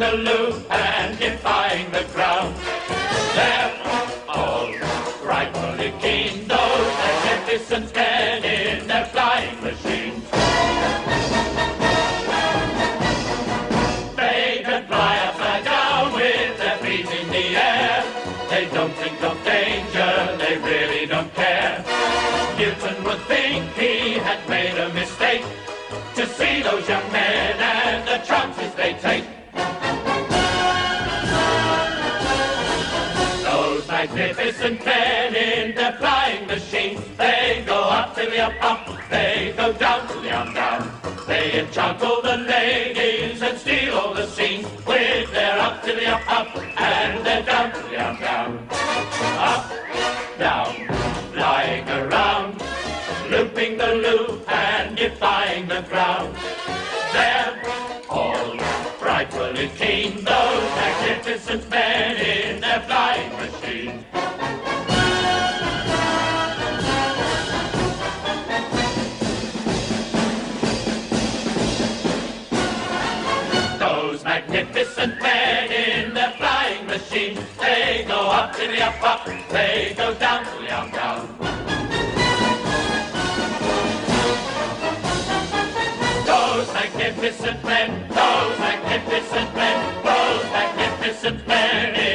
the loop and defying the ground. They're all rightfully keen, those magnificent men in their flying machines. They can fly upside down with their feet in the air. They don't think of danger, they really don't care. Newton would think he had made a mistake to see those young men and the chances they take. Those magnificent men in their flying machines, they go up to the up, they go down to the down. They enchant all the ladies and steal all the scenes with their up to the up, and their down to the down. Up, down, flying around, looping the loop and defying the ground. They're all frightfully keen, those magnificent men in their flying machine. Those magnificent men in their flying machine, they go up to the up, they go down to the down. Those magnificent men, those magnificent men, those magnificent men.